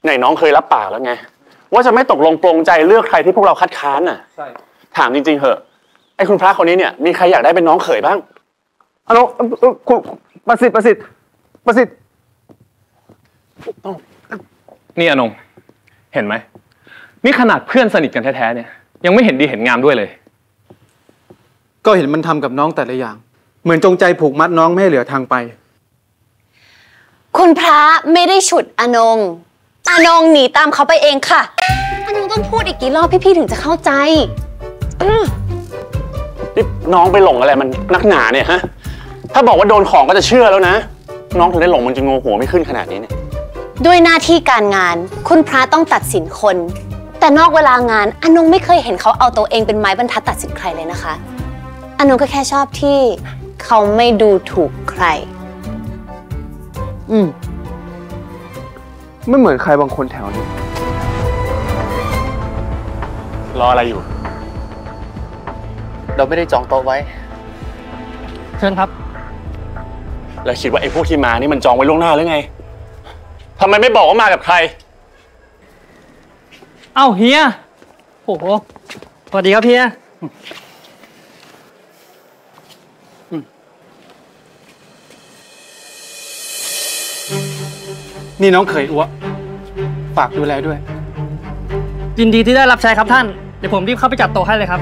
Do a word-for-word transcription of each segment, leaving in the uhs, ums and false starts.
ไหนน้องเคยรับปากแล้วไงว่าจะไม่ตกลงปรงใจเลือกใครที่พวกเราคัดค้านน่ะใช่ถามจริงๆเหอะไอ้คุณพระคนนี้เนี่ยมีใครอยากได้เป็นน้องเขยบ้างอนุคุณประสิทธิ์ประสิทธิ์ประสิทธิ์นี่อนงเห็นไหมนี่ขนาดเพื่อนสนิทกันแท้ๆเนี่ยยังไม่เห็นดีเห็นงามด้วยเลยก็เห็นมันทำกับน้องแต่ละอย่างเหมือนจงใจผูกมัดน้องไม่ให้เหลือทางไปคุณพระไม่ได้ฉุดอนงอนงหนีตามเขาไปเองค่ะอนงต้องพูดอีกกี่รอบพี่ๆถึงจะเข้าใจนี่น้องไปหลงอะไรมันนักหนาเนี่ยฮะถ้าบอกว่าโดนของก็จะเชื่อแล้วนะน้องถึงได้หลงมันจะงงหัวไม่ขึ้นขนาดนี้เนี่ยด้วยหน้าที่การงานคุณพระต้องตัดสินคนแต่นอกเวลางานอนงไม่เคยเห็นเขาเอาตัวเองเป็นไม้บรรทัดตัดสินใครเลยนะคะอนงก็แค่ชอบที่เขาไม่ดูถูกใครอืมไม่เหมือนใครบางคนแถวนี้รออะไรอยู่เราไม่ได้จองโต๊ะไว้เชิญครับแล้วคิดว่าไอ้พวกที่มานี่มันจองไว้ล่วงหน้าหรือไงทำไมไม่บอกว่ามากับใครเอ้าเฮียโอ้โหสวัสดีครับเฮียนี่น้องเขยอัวฝากดูแลด้วยยินดีที่ได้รับใช้ครับท่านเดี๋ยวผมรีบเข้าไปจัดโต๊ะให้เลยครับ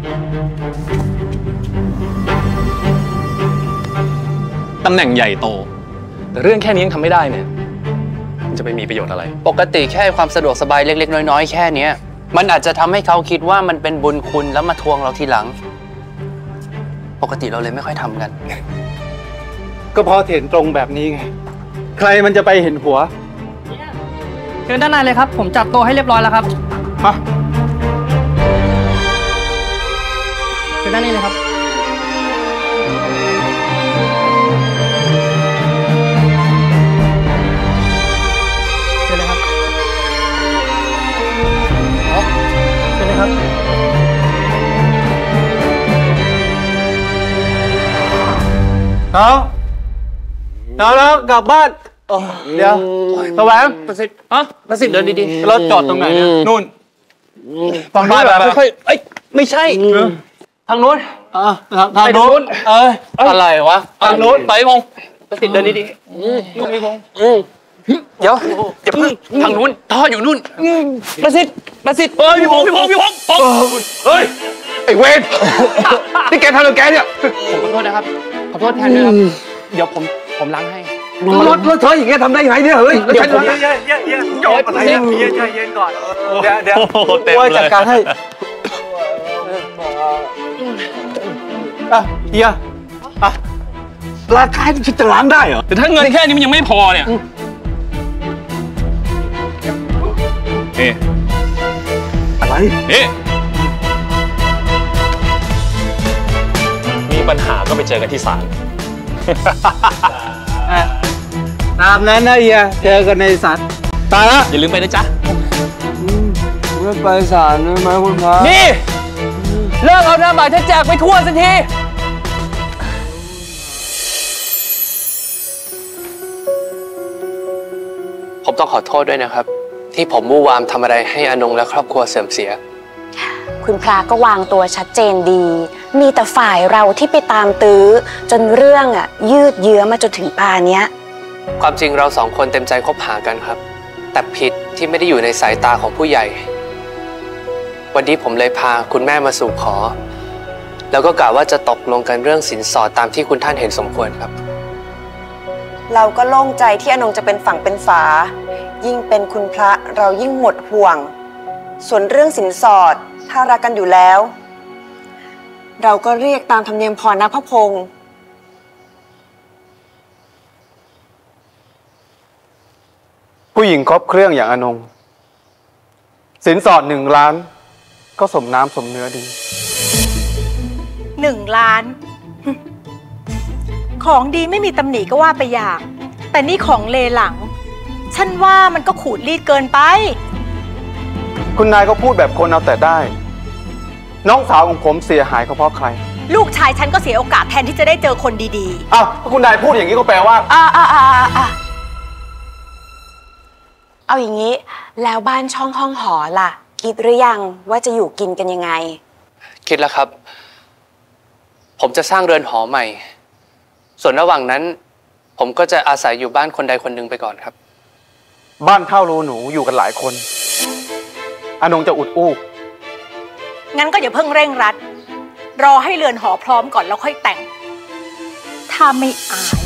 ตำแหน่งใหญ่โตแต่เรื่องแค่นี้ยังทำไม่ได้เนี่ยมันจะไปมีประโยชน์อะไรปกติแค่ความสะดวกสบายเล็กๆน้อยๆแค่นี้มันอาจจะทำให้เขาคิดว่ามันเป็นบุญคุณแล้วมาทวงเราทีหลังปกติเราเลยไม่ค่อยทำกันก็เพราะเห็นตรงแบบนี้ไงใครมันจะไปเห็นหัวเชิญด้านในเลยครับผมจัดโต๊ะให้เรียบร้อยแล้วครับมาเชิญด้านนี้เลยครับเชิญเลยครับเชิญเลยครับน้องน้องแล้วกลับบ้านเดี๋ยวสวรรค์ประสิทธิ์อ่ะประสิทธิ์เดินดีๆรถจอดตรงไหนเนี่ยนู่นฝั่งนู้นแบบค่อยๆเอ้ยไม่ใช่ทางนู้นอ่ะทางนู้นเอออะไรวะทางนู้นไปพงประสิทธิ์เดินดีๆนู่นพี่พงเดี๋ยวอย่าเพิ่งทางนู้นท่ออยู่นู่นประสิทธิ์ประสิทธิ์เอ้ยพี่พงพี่พงพี่พงเฮ้ยไอ้เวรนี่แกทำอะไรแกเนี่ยผมขอโทษนะครับขอโทษแทนด้วยครับเดี๋ยวผมผมล้างให้รถรถเธออย่างเงี้ยทำได้ยังไงเนี่ยเฮ้ยเดี๋ยวเย็นเย็นเย็นเย็นจบอะไรเย็นเย็นเย็นก่อนเดี๋ยวเดี๋ยวว่าจัดการให้อ่ะเฮียอ่ะราคาที่จะล้างได้เหรอแต่ถ้าเงินแค่นี้มันยังไม่พอเนี่ยเอ๊ะอะไรเอ๊ะมีปัญหาก็ไปเจอกันที่ศาลตามนั้นนะเฮียเจอกันในศาลตายละอย่าลืมไปนะจ๊ะไม่ไปศาลได้ไหมคุณพระนี่เลิกเอาหน้าหมายจะแจกไปทั่วสักทีผมต้องขอโทษด้วยนะครับที่ผมมู่วามทำอะไรให้อนงและครอบครัวเสื่อมเสียคุณพระก็วางตัวชัดเจนดีมีแต่ฝ่ายเราที่ไปตามตื้อจนเรื่องอ่ะยืดเยื้อมาจนถึงป่านเนี้ยความจริงเราสองคนเต็มใจคบหากันครับแต่ผิดที่ไม่ได้อยู่ในสายตาของผู้ใหญ่วันนี้ผมเลยพาคุณแม่มาสู่ขอแล้วก็กะว่าจะตกลงกันเรื่องสินสอดตามที่คุณท่านเห็นสมควรครับเราก็โล่งใจที่อนงจะเป็นฝั่งเป็นฝายิ่งเป็นคุณพระเรายิ่งหมดห่วงส่วนเรื่องสินสอดถ้ารักกันอยู่แล้วเราก็เรียกตามธรรมเนียมพรนะพระพงษ์ผู้หญิงครบเครื่องอย่างอนงสินสอดหนึ่งล้านก็สมน้ำสมเนื้อดีหนึ่งล้านของดีไม่มีตำหนิก็ว่าไปอย่างแต่นี่ของเลหลังฉันว่ามันก็ขูดรีดเกินไปคุณนายก็พูดแบบคนเอาแต่ได้น้องสาวของผมเสียหายก็เพราะใครลูกชายฉันก็เสียโอกาสแทนที่จะได้เจอคนดีๆอ้าวคุณนายพูดอย่างนี้ก็แปลว่าอ่าอ่าอ่าอ่าเอาอย่างนี้แล้วบ้านช่องห้องหอล่ะคิดหรือยังว่าจะอยู่กินกันยังไงคิดแล้วครับผมจะสร้างเรือนหอใหม่ส่วนระหว่างนั้นผมก็จะอาศัยอยู่บ้านคนใดคนหนึ่งไปก่อนครับบ้านเท่ารูหนูอยู่กันหลายคนอนงจะอุดอู้งั้นก็อย่าเพิ่งเร่งรัดรอให้เรือนหอพร้อมก่อนแล้วค่อยแต่งถ้าไม่อาย